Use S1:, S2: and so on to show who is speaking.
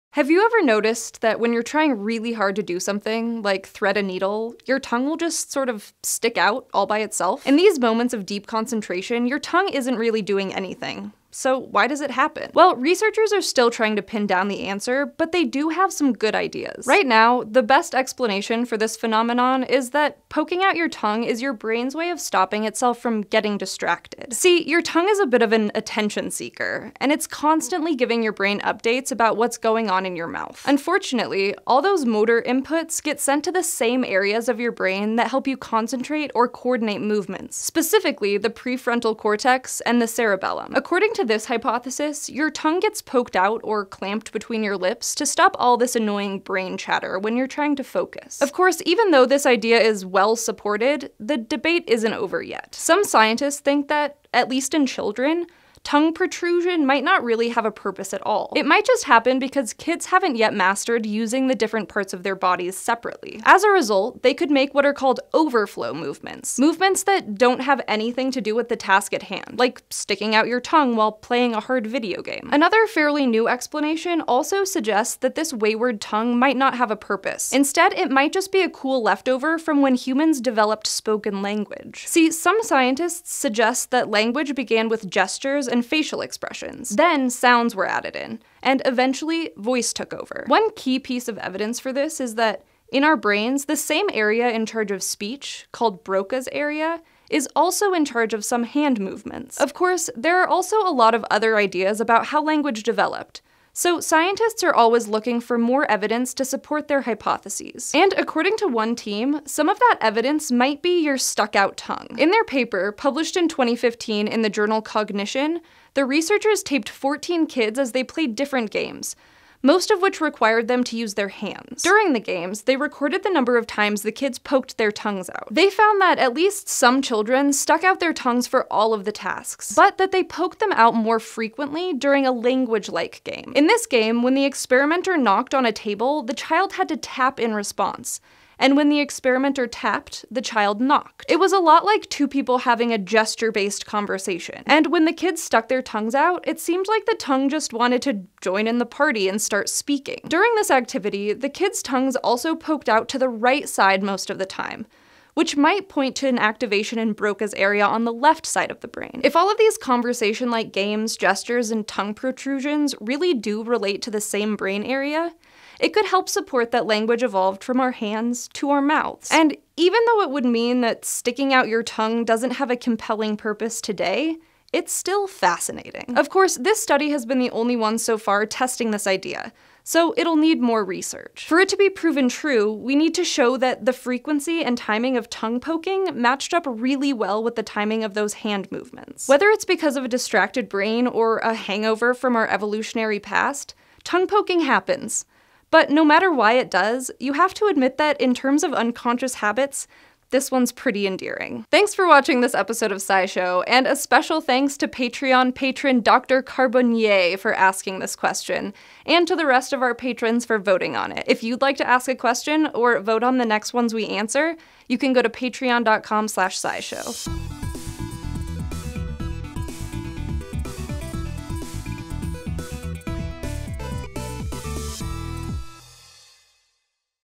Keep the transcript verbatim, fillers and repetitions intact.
S1: Have you ever noticed that when you're trying really hard to do something, like thread a needle, your tongue will just sort of stick out all by itself? In these moments of deep concentration, your tongue isn't really doing anything. So why does it happen? Well, researchers are still trying to pin down the answer, but they do have some good ideas. Right now, the best explanation for this phenomenon is that poking out your tongue is your brain's way of stopping itself from getting distracted. See, your tongue is a bit of an attention seeker, and it's constantly giving your brain updates about what's going on in your mouth. Unfortunately, all those motor inputs get sent to the same areas of your brain that help you concentrate or coordinate movements, specifically the prefrontal cortex and the cerebellum. According to To this hypothesis, your tongue gets poked out or clamped between your lips to stop all this annoying brain chatter when you're trying to focus. Of course, even though this idea is well supported, the debate isn't over yet. Some scientists think that, at least in children, tongue protrusion might not really have a purpose at all. It might just happen because kids haven't yet mastered using the different parts of their bodies separately. As a result, they could make what are called overflow movements. Movements that don't have anything to do with the task at hand, like sticking out your tongue while playing a hard video game. Another fairly new explanation also suggests that this wayward tongue might not have a purpose. Instead, it might just be a cool leftover from when humans developed spoken language. See, some scientists suggest that language began with gestures and facial expressions. Then sounds were added in, and eventually voice took over. One key piece of evidence for this is that in our brains, the same area in charge of speech, called Broca's area, is also in charge of some hand movements. Of course, there are also a lot of other ideas about how language developed. So scientists are always looking for more evidence to support their hypotheses. And according to one team, some of that evidence might be your stuck-out tongue. In their paper, published in twenty fifteen in the journal Cognition, the researchers taped fourteen kids as they played different games, most of which required them to use their hands. During the games, they recorded the number of times the kids poked their tongues out. They found that at least some children stuck out their tongues for all of the tasks, but that they poked them out more frequently during a language-like game. In this game, when the experimenter knocked on a table, the child had to tap in response. And when the experimenter tapped, the child knocked. It was a lot like two people having a gesture-based conversation. And when the kids stuck their tongues out, it seemed like the tongue just wanted to join in the party and start speaking. During this activity, the kids' tongues also poked out to the right side most of the time, which might point to an activation in Broca's area on the left side of the brain. If all of these conversation-like games, gestures, and tongue protrusions really do relate to the same brain area, it could help support that language evolved from our hands to our mouths. And even though it would mean that sticking out your tongue doesn't have a compelling purpose today, it's still fascinating. Of course, this study has been the only one so far testing this idea, so it'll need more research. For it to be proven true, we need to show that the frequency and timing of tongue poking matched up really well with the timing of those hand movements. Whether it's because of a distracted brain or a hangover from our evolutionary past, tongue poking happens. But no matter why it does, you have to admit that in terms of unconscious habits, this one's pretty endearing. Thanks for watching this episode of SciShow, and a special thanks to Patreon patron Doctor Carbonnier for asking this question, and to the rest of our patrons for voting on it. If you'd like to ask a question or vote on the next ones we answer, you can go to patreon dot com slash scishow.